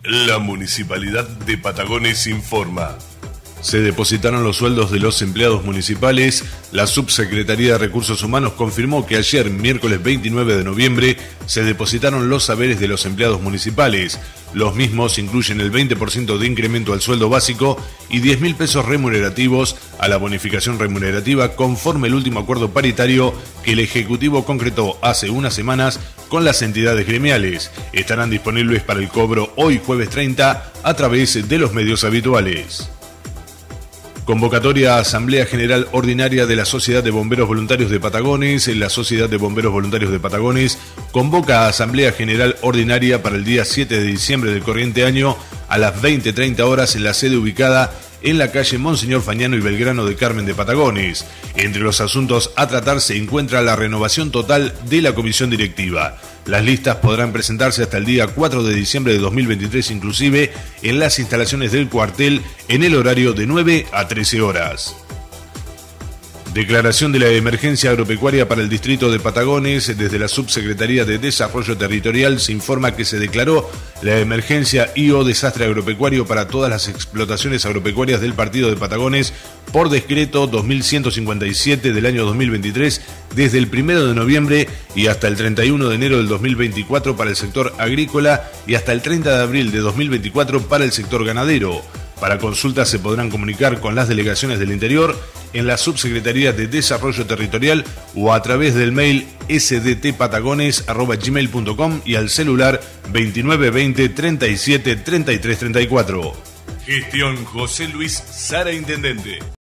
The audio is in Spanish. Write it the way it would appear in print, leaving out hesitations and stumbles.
La Municipalidad de Patagones informa. Se depositaron los sueldos de los empleados municipales. La Subsecretaría de Recursos Humanos confirmó que ayer, miércoles 29 de noviembre, se depositaron los saberes de los empleados municipales. Los mismos incluyen el 20% de incremento al sueldo básico y 10.000 pesos remunerativos a la bonificación remunerativa conforme el último acuerdo paritario que el Ejecutivo concretó hace unas semanas con las entidades gremiales. Estarán disponibles para el cobro hoy jueves 30 a través de los medios habituales. Convocatoria a Asamblea General Ordinaria de la Sociedad de Bomberos Voluntarios de Patagones. La Sociedad de Bomberos Voluntarios de Patagones convoca a Asamblea General Ordinaria para el día 7 de diciembre del corriente año a las 20:30 horas en la sede ubicada en la calle Monseñor Fagnano y Belgrano de Carmen de Patagones. Entre los asuntos a tratar se encuentra la renovación total de la comisión directiva. Las listas podrán presentarse hasta el día 4 de diciembre de 2023 inclusive en las instalaciones del cuartel en el horario de 9 a 13 horas. Declaración de la emergencia agropecuaria para el distrito de Patagones. Desde la Subsecretaría de Desarrollo Territorial se informa que se declaró la emergencia y/o desastre agropecuario para todas las explotaciones agropecuarias del partido de Patagones por decreto 2157 del año 2023 desde el 1 de noviembre y hasta el 31 de enero del 2024 para el sector agrícola y hasta el 30 de abril de 2024 para el sector ganadero. Para consultas se podrán comunicar con las delegaciones del interior en la Subsecretaría de Desarrollo Territorial o a través del mail sdtpatagones@gmail.com y al celular 2920 37 33 34. Gestión José Luis Sara, Intendente.